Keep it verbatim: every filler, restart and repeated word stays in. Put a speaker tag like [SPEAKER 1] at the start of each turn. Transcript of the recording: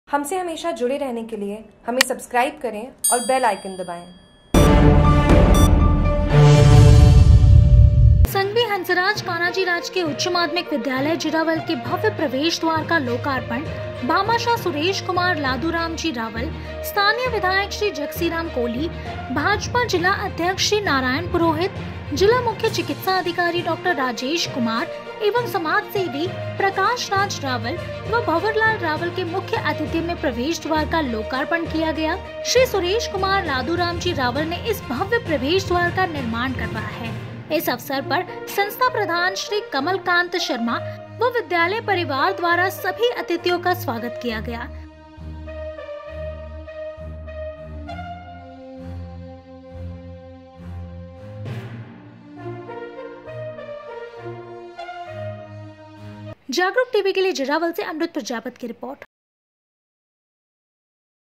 [SPEAKER 1] हमसे हमेशा जुड़े रहने के लिए हमें सब्सक्राइब करें और बेल आइकन दबाएं।
[SPEAKER 2] संघवी हंसराज कान्हाजी राजकीय उच्च माध्यमिक विद्यालय जिरावल के भव्य प्रवेश द्वार का लोकार्पण भामाशाह सुरेश कुमार लादूराम जी रावल, स्थानीय विधायक श्री जगसीराम कोली, भाजपा जिला अध्यक्ष श्री नारायण पुरोहित, जिला मुख्य चिकित्सा अधिकारी डॉक्टर राजेश कुमार एवं समाज सेवी प्रकाश राज रावल व भंवरलाल रावल के मुख्य आतिथ्य में प्रवेश द्वार का लोकार्पण किया गया। श्री सुरेश कुमार लादूराम जी रावल ने इस भव्य प्रवेश द्वार का निर्माण करवाया है। इस अवसर पर संस्था प्रधान श्री कमलकांत शर्मा व विद्यालय परिवार द्वारा सभी अतिथियों का स्वागत किया गया। जागरूक टीवी के लिए जिरावल से अमृत प्रजापत की रिपोर्ट।